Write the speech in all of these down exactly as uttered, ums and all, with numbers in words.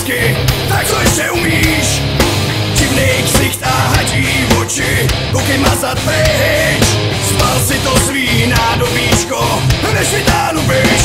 války, tak co ještě umíš? Divný ksicht a hadí oči, ruky mazat pryč. Spal si to svý nádobíčko, než vytáhnu bič.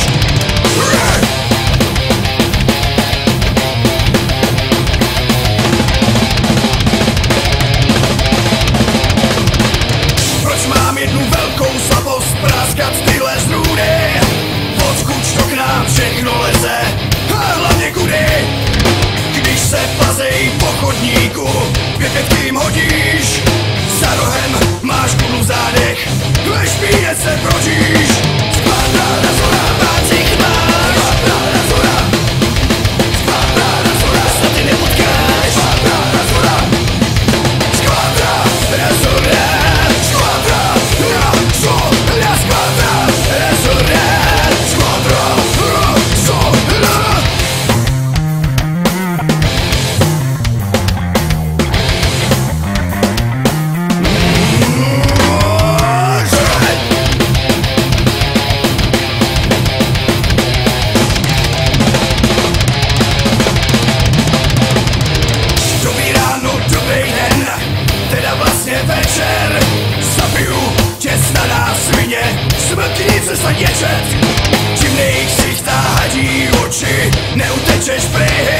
Proč mám jednu velkou slabost práskat tyhle zrůdy? Odkud to k nám všechno leze a hlavně kudy? Když se plazej po chodníku, pět tím hodíš. Za rohem máš kudlu v zádech, ve špíně se prožíš. Skvadra razora, páci chváš. Skvadra razora, skvadra razora, se ty nepotkáš. Skvadra razora, skvadra razora, skvadra razora, skvadra razora, skvadra razora. Večer zabiju tě stará svině, smrtnice staněčet. Divnej ksicht a hadí oči, neutečeš pryč.